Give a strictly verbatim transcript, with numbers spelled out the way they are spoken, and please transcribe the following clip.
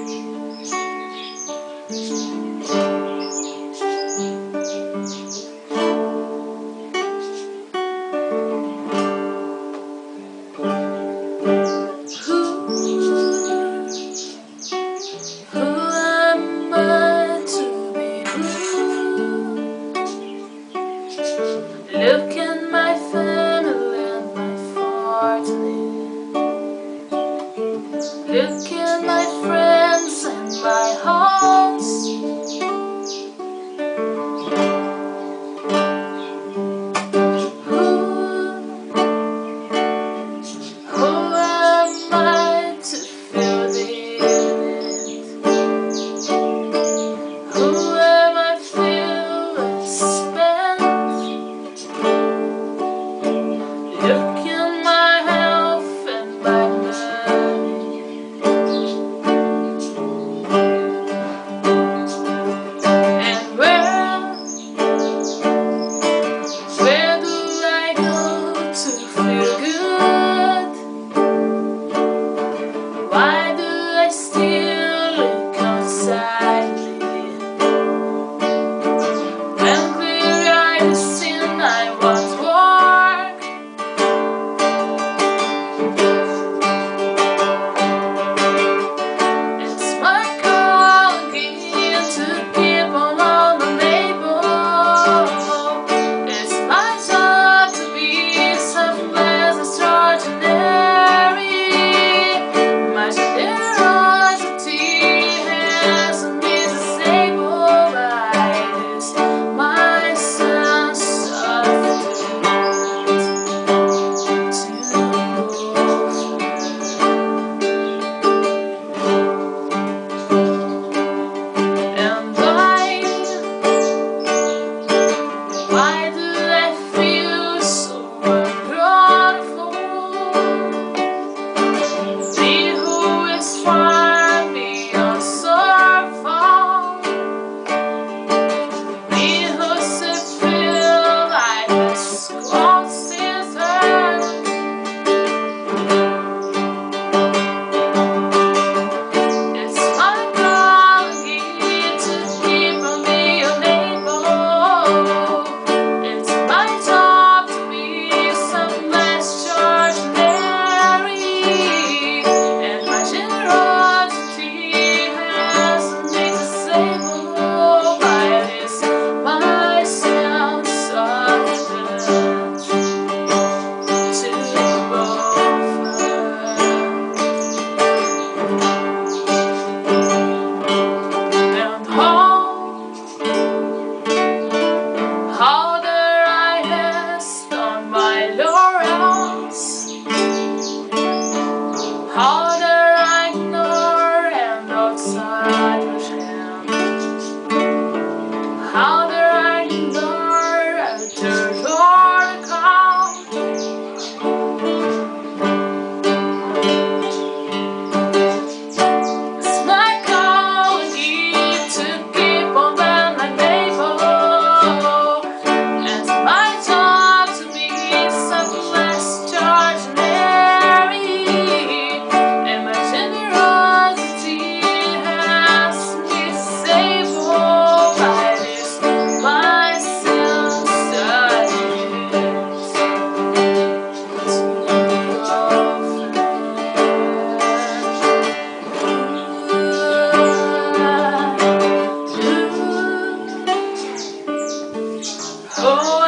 Look at my family and my fortune. Look at my friends and my homes. Who, who am I to feel the end? Who am I feel and spend? Look at my health and my money. And where, where do I go to feel good? Why do I still look outside me? When clear-eyed the sin I once wore. Why do I feel so ungrateful? Me who is far beyond survival. Me who should feel like a squad sister. It's my calling to keep on being unable. How dare I rest on my laurels? How dare I ignore and outside push him? How dare I ignore a third or count? It's my calling to keep on when I'm able. Oh